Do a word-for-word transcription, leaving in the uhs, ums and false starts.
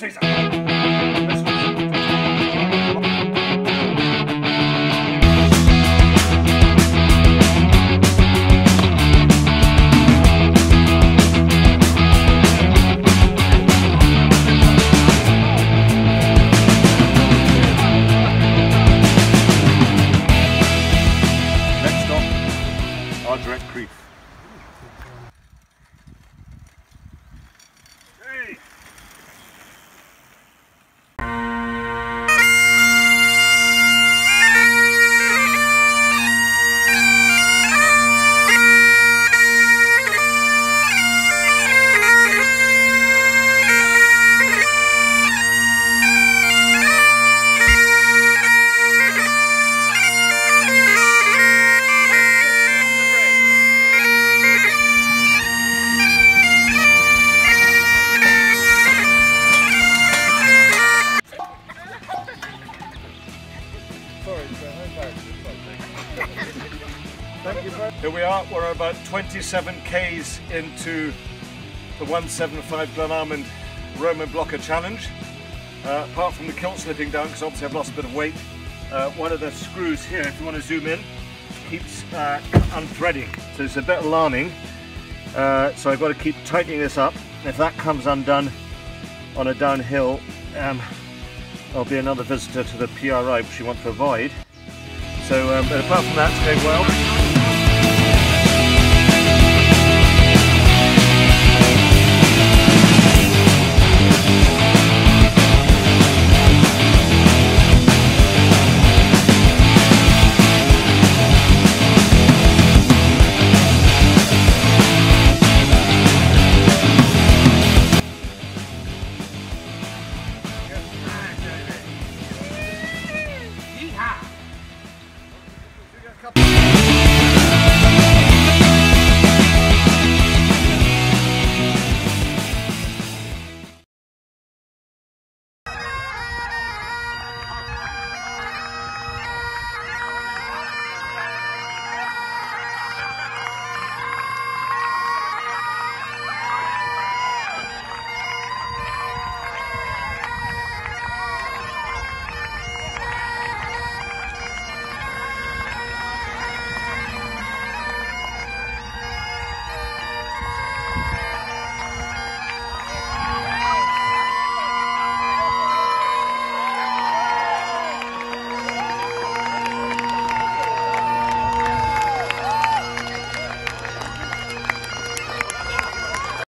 Here we are, we're about twenty-seven kays into the one seventy-five Glenalmond Roman Blocker Challenge. Uh, apart from the kilt slipping down, because obviously I've lost a bit of weight, uh, one of the screws here, if you want to zoom in, keeps uh, unthreading. So it's a bit alarming. Uh, so I've got to keep tightening this up. If that comes undone on a downhill, um, there'll be another visitor to the P R I, which you want to avoid. So, um, but apart from that, it's going well.